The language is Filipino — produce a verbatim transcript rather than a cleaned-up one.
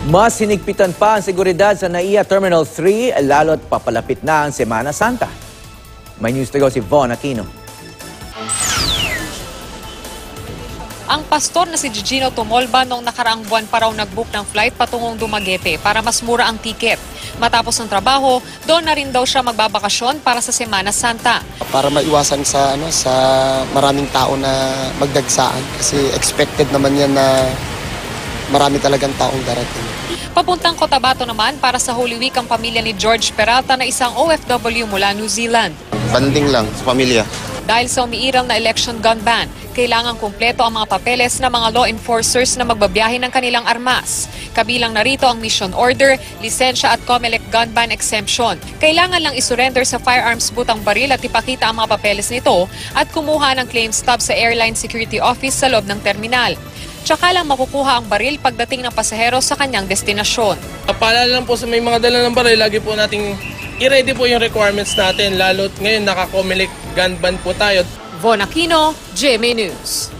Mas hinigpitan pa ang seguridad sa N A I A Terminal three lalo't papalapit na ang Semana Santa. May news to go si Von Aquino. Ang pastor na si Gigino Tumolba noong nakaraang buwan pa raw nag-book ng flight patungong Dumaguete para mas mura ang tiket. Matapos ng trabaho, doon na rin daw siya magbabakasyon para sa Semana Santa. Para maiwasan sa ano sa maraming tao na magdagsaan kasi expected naman yan na marami talagang taong darating. Papuntang Cotabato naman para sa Holy Week ang pamilya ni George Peralta na isang O F W mula New Zealand. Banding lang sa pamilya. Dahil sa umiiral na election gun ban, kailangan kumpleto ang mga papeles ng mga law enforcers na magbabiyahe ng kanilang armas. Kabilang narito ang mission order, lisensya at COMELEC gun ban exemption. Kailangan lang isurrender sa firearms booth ang baril at ipakita ang mga papeles nito at kumuha ng claim stub sa airline security office sa loob ng terminal. Tsaka lang makukuha ang baril pagdating ng pasahero sa kanyang destinasyon. Paalala lang po sa may mga dala ng baril, lagi po nating i-ready po yung requirements natin, lalo't ngayon naka-COMELEC gun ban po tayo. Von Aquino, G M A News.